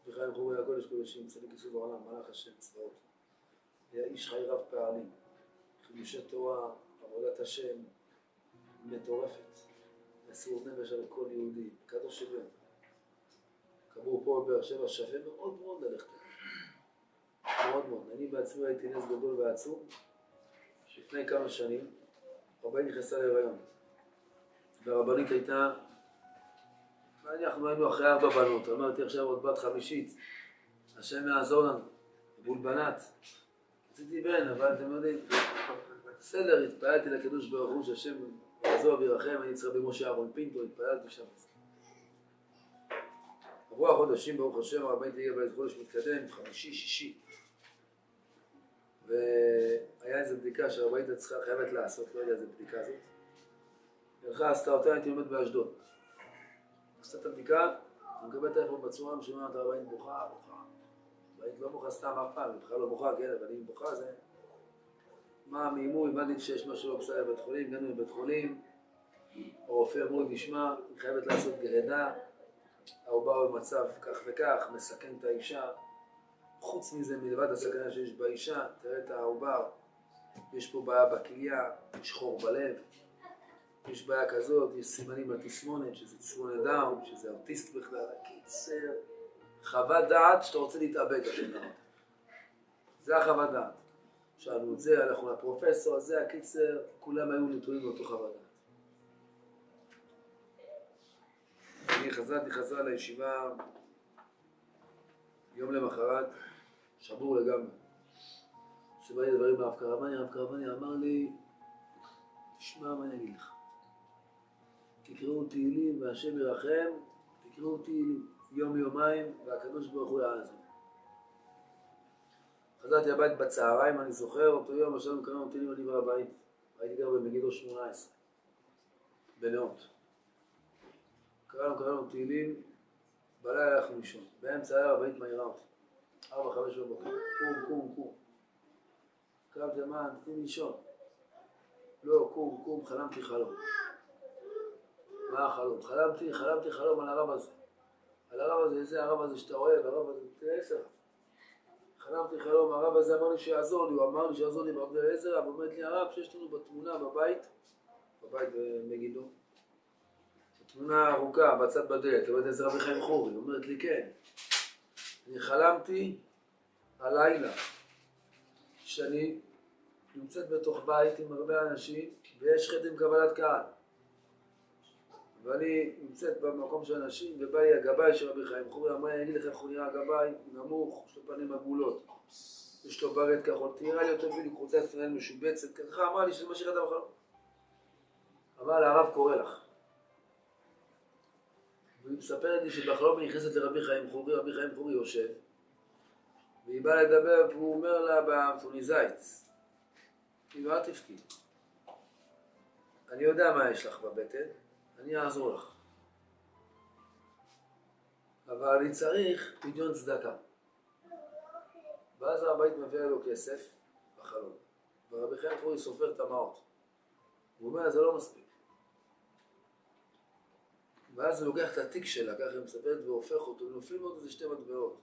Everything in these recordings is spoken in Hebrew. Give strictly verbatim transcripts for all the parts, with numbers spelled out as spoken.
רבי חיים חורי היה קודש קודשים, צדיק יסוד העולם, מלאך השם, צבאות. היה איש חי רב פעלים, חידושי תורה, עבודת השם, מטורפת, מסירות נפש על כל יהודי, קדוש שווה. קבור פה בבאר שבע, שווה מאוד מאוד ללכת. מאוד מאוד. אני בעצמי הייתי נס גדול ועצום, שלפני כמה שנים, רבנית נכנסה להיריון. והרבנית הייתה, אנחנו היינו אחרי ארבע בנות, אמרתי עכשיו עוד בת חמישית, השם יעזור לנו, בולבנת. רציתי בן, אבל אתם יודעים, בסדר, התפעלתי לקדוש ברוך הוא שהשם יעזור וירחם, אני צריך במשה אהרון פינטו, התפעלתי שם. עברו החודשים, ברוך השם, הרבנית הגיעה באיזה חודש מתקדם, חמישי, שישי. והיה איזו בדיקה שהרבנית צריכה חייבת לעשות, לא יודע איזה בדיקה הזאת. הלכה, עשתה אותה, הייתי לומד באשדוד. עשתה את הבדיקה, אני מקבל טלפון בצורה משומעת, הרבנית בוכה, בוכה. הרבנית לא בוכה סתם אף פעם, היא בכלל לא בוכה, כן, אבל היא בוכה זה... מה, מימו, הבנתי שיש משהו לא בסדר בבית חולים, הגענו לבית חולים, הרופא אמרו לי, נשמע, היא חייבת לעשות גרידה, העובר במצב כך וכך, מסכן את האישה. חוץ מזה, מלבד הסכנה שיש באישה, תראה את העובר, יש פה בעיה בכליה, יש חור בלב, יש בעיה כזאת, יש סימנים על תסמונת, שזה תסמונת דאון, שזה אוטיסט בכלל, קיצר, חוות דעת שאתה רוצה להתאבד השנה. זה החוות דעת. שאלנו את זה, הלכנו לפרופסור, זה הקיצר, כולם היו נתונים באותו חוות דעת. אני חזרתי חזרה לישיבה, יום למחרת, שבור לגמרי. שבא לי דברים מהרב קרבני, הרב קרבני אמר לי, תשמע מה אני אגיד לך. תקראו תהילים והשם ירחם, תקראו תהילים יום יומיים והקדוש ברוך הוא יעזור. חזרתי הבית בצהריים, אני זוכר, אותו יום השם קראנו תהילים אני בבית. הייתי גר במגידו שמונה עשרה, בנאות. קראנו קראנו תהילים, בלילה הלכנו לישון. באמצע הערב הבית מהירה אותי. ארבע, חמש בבוקר. קום, קום, קום. קראתי מה, תתני לישון. לא, קום, קום, חלמתי חלום. מה החלום? חלמתי, חלמתי חלום על הרב הזה. על הרב הזה, איזה הרב הזה שאתה אוהב, הרב הזה, תראה עשר. חלמתי חלום, הרב הזה אמר לי שיעזור לי, הוא אמר לי שיעזור לי בעבדי עזר, אבל אומרת לי הרב שיש לנו בתמונה בבית, בבית במגידו, תמונה ארוכה בצד בדלת, לא יודע איזה רבי חיים חורי, היא אומרת לי כן. אני חלמתי הלילה שאני נמצאת בתוך בית עם הרבה אנשים ויש חדר עם קבלת קהל. ואני נמצאת במקום של אנשים ובא לי הגבאי של רבי חיים חורי, אמרה לי, אני אגיד לך איך הוא נראה הגבאי, נמוך, יש לו פנים עגולות, יש לו ברד כחול, תראה לי אותו בדיוק, חולצת ישראל משובצת, ככה אמרה לי שזה מה שראתה בחלום. אמרה לה, הרב קורא לך. והיא מספרת לי שבחלום היא נכנסת לרבי חיים חורי, רבי חיים חורי יושב, והיא באה לדבר והוא אומר לה בתוניסאית, כאילו אל תפקיד, אני יודע מה יש לך בבטן, אני אעזור לך, אבל אני צריך פדיון צדקה. ואז הרבנית מביאה לו כסף בחלום, ורבי חיים חורי סופר את המעות, הוא אומר זה לא מספיק. ואז הוא לוקח את התיק שלה, ככה היא מספרת, והופך אותו, ונופלים עוד איזה שתי מטבעות.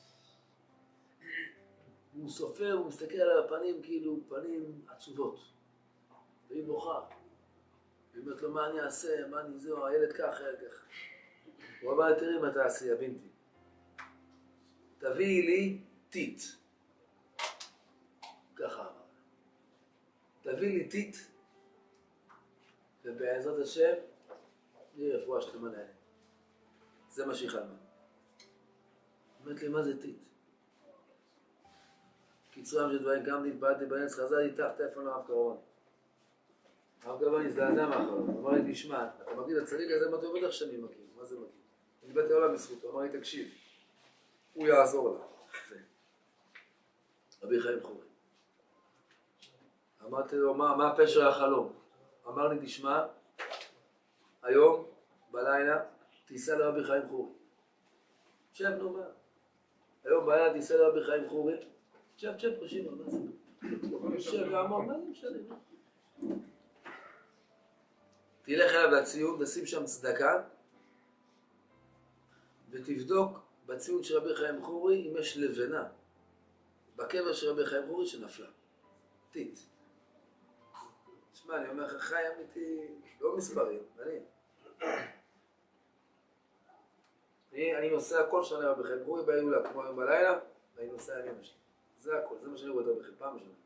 הוא סופר, הוא מסתכל על הפנים כאילו פנים עצובות. והיא בוכה. היא אומרת לו, מה אני אעשה, מה אני זהו, הילד כך, הילד כך. הוא אמר, תראי מה תעשי, הבינתי. תביאי לי טיט. ככה אמר. תביאי לי טיט, ובעזרת השם, נראה רפואה שלמה לילד. זה מה שהיא חלמה. אומרת לי, מה זה טיט? קיצורם של דברים, גם נתבעתי בנץ, חזר לי איתך טלפון לרב קרבני. הרב קרבני הזדעזע מהחלום, הוא אמר לי, תשמע, אתה מכיר את הצדיק הזה, מה אתה אומר לך שאני מכיר? מה זה מכיר? אני באתי עולם בזכותו, אמר לי, תקשיב, הוא יעזור לה. רבי חיים חורי. אמרתי לו, מה הפשר החלום? אמר לי, תשמע, היום, בלילה, תיסע לרבי חיים חורי. שב, נו מה? היום בלילה תיסע לרבי חיים חורי. שב, שב, פשימה, מה זה? שב, ואמר, מה זה משנה? תלך אליו לציון, תשים שם צדקה, ותבדוק בציון של רבי חיים חורי, אם יש לבנה, בקבר של רבי חיים חורי שנפלה. טיט. תשמע, אני אומר לך, חי אמיתי, לא מספרים, אני. אני, אני נוסע כל שנה רבי חיים חורי בהילולה, כמו היום בלילה, ואני נוסע עם אמא שלי. זה הכל, זה מה שאני רואה רבי חיים, פעם בשנה.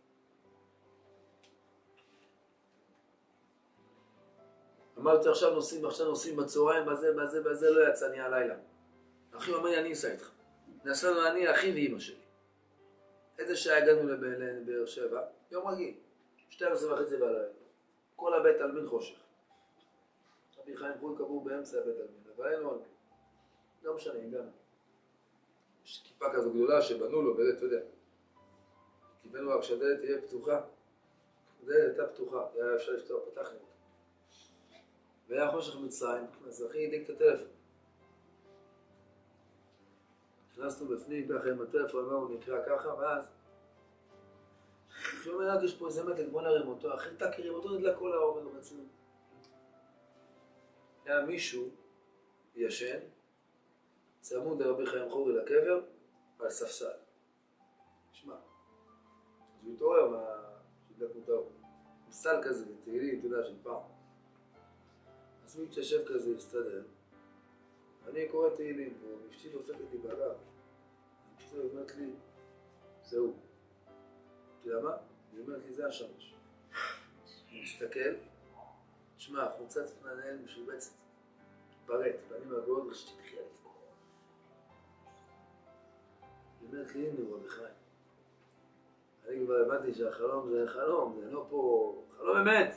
אמרתי עכשיו נוסעים, עכשיו נוסעים בצהריים, בזה, בזה, בזה, לא יצא, אני הלילה. אחי אומר לי, אני אסע איתך. נסענו אני, אחי ואמא שלי. איזה שעה הגענו לבאר שבע? יום רגיל. שתים עשרה וחצי בלילה. כל הבית תלמיד חושך. רבי חיים חורי קבור באמצע הבית תלמיד. אבל אין לו עוד. לא משנה, הגענו. יש כיפה כזו גדולה שבנו לו, וזה, אתה יודע. קיבלנו רק שהדלת תהיה פתוחה. הדלת הייתה פתוחה, היה אפשר לפתוח, פתחנו אותה. והיה חושך מצרים, אז אחי הדליק את הטלפון. נכנסנו בפנים ככה עם הטלפון, אמרנו נקרא ככה, ואז כשהוא אומר, רק יש פה איזה מתק, בוא נרים אותו, אחי תכירים אותו, נדלק כל האור, אומר בעצמנו. היה מישהו ישן, צמוד לרבי חיים חורי לקבר, על ספסל. שמע, אז הוא התעורר מה... שהדלק אותו. סל כזה, תהילים, אתה יודע, של פעם. אז הוא התיישב כזה, הסתדר. אני קורא תהילים פה, ואשתי דופקת לי בגב. אשתי אומרת לי, זהו. אתה יודע מה? היא אומרת לי, זה השמש. אני מסתכל, תשמע, חוצת פננאל משובצת. פרט, ואני מהגאות ושתי תחייה לפקור. היא אומרת לי, הנה הוא רבי חיים. אני כבר הבנתי שהחלום זה חלום, זה לא פה, חלום אמת.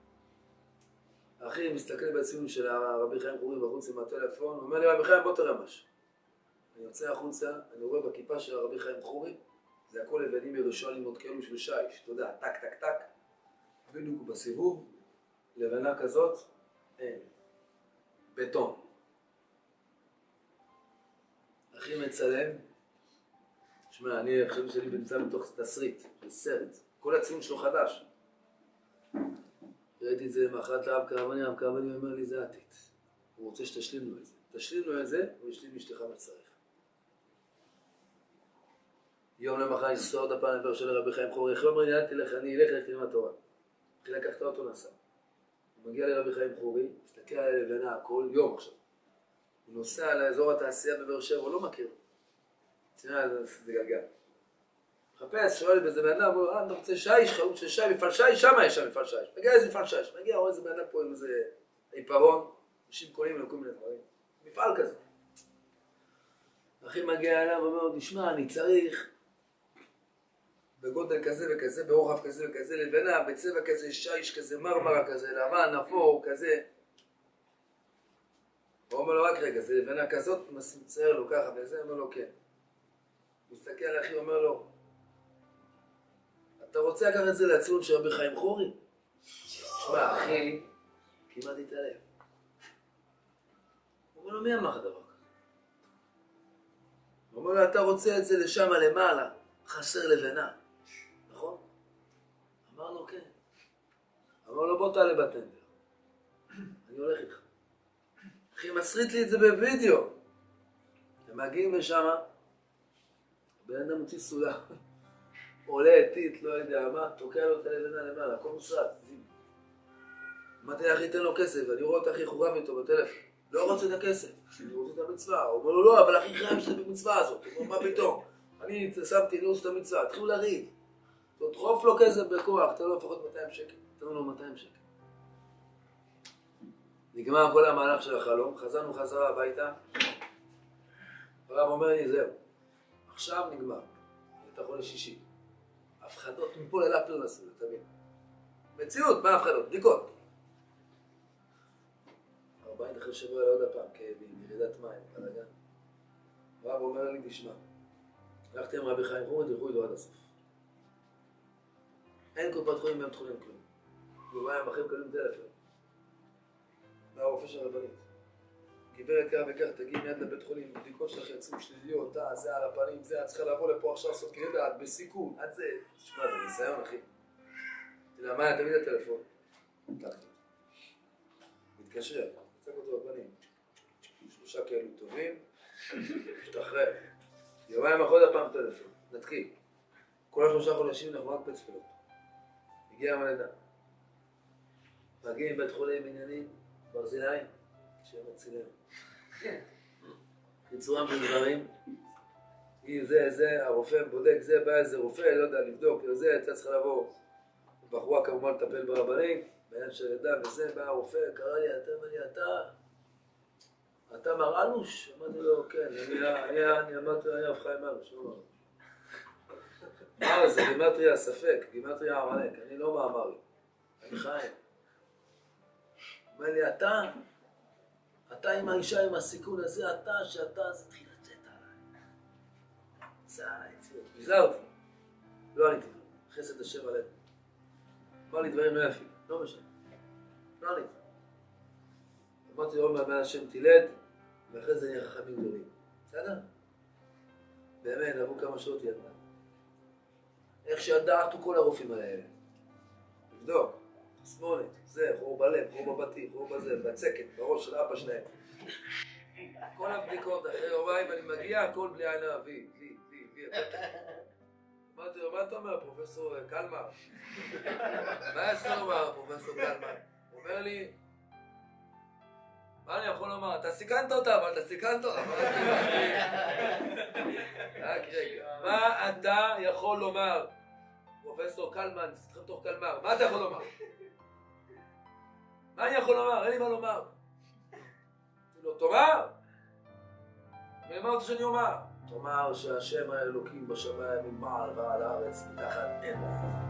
אחי מסתכל בציון של הרבי חיים חורי בחוץ עם הטלפון, הוא אומר לי, רבי חיים בוא תראה משהו. אני יוצא החוצה, אני רואה בכיפה של הרבי חיים חורי, זה הכל לבנים ירושלמיות כאלו של שיש, אתה יודע, טק טק טק, בדיוק בסיבוב, לבנה כזאת, אין, בטון. אחי מצלם, תשמע, אני חושב שאני נמצא בתוך תסריט, של סרט, כל הציון שלו חדש. ראיתי את זה מאחת לאב קרבני, אב קרבני אומר לי, זה עתיד. הוא רוצה שתשלים לו את זה. תשלים לו את זה, הוא ישלים אשתך מצריך. יום למחר נסוע עוד הפעם לדבר של רבי חיים חורי. איך אומר לי, אל תלך, אני אלך לך ללמוד תורה. אחי לקחת אותו נסע. הוא מגיע לרבי חיים חורי, מסתכל על הלבנה, כל יום עכשיו. הוא נוסע לאזור התעשייה בבאר שבע, הוא לא מכיר. תשמע, זה גלגל. מחפש, שואל באיזה בן אדם, הוא אומר, אתה רוצה שיש, חלום של שי, מפעל שי, שמה יש שם מפעל שי. מגיע איזה מפעל שי, מגיע, רואה איזה בן אדם פה עם איזה עיפרון, אנשים קונים ולכל מיני דברים. מפעל כזה. אחי מגיע אליו ואומר, תשמע, אני צריך בגודל כזה וכזה, ברוחב כזה וכזה, לבנה, בצבע כזה, שיש כזה, מרמרה כזה, לבן, אפור, כזה. הוא אומר לו, רק רגע, זה לבנה כזאת, מצייר לו ככה וזה, אומר לו, כן. הוא מסתכל על אחי, אומר לו, אתה רוצה לקחת את זה לציון של רבי חיים חורי? תשמע, אחי, כמעט התעלם. הוא אומר לו, מי אמר לך דבר כזה? הוא אומר לו, אתה רוצה את זה לשם למעלה, חסר לבנה, נכון? אמר לו, כן. אמר לו, בוא תעלה בטנדר. אני הולך איתך. אחי, מסריט לי את זה בווידאו. הם מגיעים לשם, בן אדם מוציא סולה. עולה עתית, לא יודע מה, תוקע לו את הלבנה למעלה, הכל מוסרט. אמרתי, אחי, תן לו כסף, אני רואה את אחי חורב איתו בטלפון. לא רוצה את הכסף, אני רוצה את המצווה. הוא אומר לו, לא, אבל אחי חייב שזה במצווה הזאת. הוא אומר, מה פתאום? אני שמתי, לא עושה את המצווה, התחילו לריב. תדחוף לו כסף בכוח, תן לו לפחות מאתיים שקל. תן לו מאתיים שקל. נגמר כל המהלך של החלום, חזרנו חזרה הביתה. הרב אומר לי, זהו, עכשיו נגמר. אתה חודש שישי. הפחדות מפה ללפ לא נסו, תבין. מציאות, מה הפחדות? בדיקות. ארבעים אחרי שבוע לעוד הפעם, כאבים, ירידת מים, בלגן. הרב אומר לי, תשמע, הלכתי עם רבי חיים חורי, תלכו איתו עד הסוף. אין קופת חולים בהם תחולים כלום. יומיים אחרי מקבלים טלפון. מהרופא של הרבנית. גברת כך וכך, תגיעי מיד לבית חולים, בדיקות שלך יצאו שליליות, אה, זה על הפנים, זה, את צריכה לבוא לפה עכשיו לעשות קרידה, את בסיכון, את זה. תשמע, זה ניסיון, אחי. תראה, מה היה תמיד הטלפון? תקתי. מתקשר, תצק אותו בפנים. שלושה כאלו טובים, משתחרר. יומיים אחרי עוד הפעם טלפון, נתחיל. כל השלושה חודשים אנחנו רק בצפילות. הגיע המלידה. מגיעים בית חולים עניינים, ברזילי, שמצילים. קיצורם של דברים. אם זה, זה, הרופא בודק, זה, בא איזה רופא, לא יודע, לבדוק, זה, אתה צריך לבוא. בחורה כמובן לטפל ברבנים, בעניין של ידע וזה, בא הרופא, קרא לי, אתה אומר לי, אתה, אתה מר אלוש? אמרתי לו, כן, אני אמרתי לו, אני אף חיים אלוש, לא אמר. מה זה, גימטריה ספק, גימטריה עמלק, אני לא מאמרי, אני חיים. אומר לי, אתה, אתה עם האישה עם הסיכון הזה, אתה, שאתה, זה תחיל לצאת עליי. זה עליי, ביזה אותי. לא עניתי לו, חסד השם עלינו. אמר לי דברים לא יפים, לא משנה. לא עניתי. אמרתי לו, מהמן השם תילד, ואחרי זה נהיה חכמים גדולים. בסדר? באמת, עברו כמה שעות ידע. איך שידעתו כל הרופאים האלה. לבדוק, תסמונת, זה, חור בלב, חור בבתי, חור בזה, בצקת, בראש של אבא שלהם. כל הבדיקות, אחרי יומיים אני מגיע, הכל בלי עין אבי, לי, לי, לי, אמרתי לו, מה אתה אומר, פרופסור קלמר? מה יש לך לומר, פרופסור קלמר? הוא אומר לי, מה אני יכול לומר? אתה סיכנת אותה, אבל אתה סיכנת אותה. רק רגע, מה אתה יכול לומר? פרופסור קלמן, צריכים תוך קלמר, מה אתה יכול לומר? מה אני יכול לומר? אין לי מה לומר. אמרתי לו, תאמר! מי אמרת שאני אומר? תאמר שהשם האלוקים בשמיים ממעל ועל הארץ מתחת אין.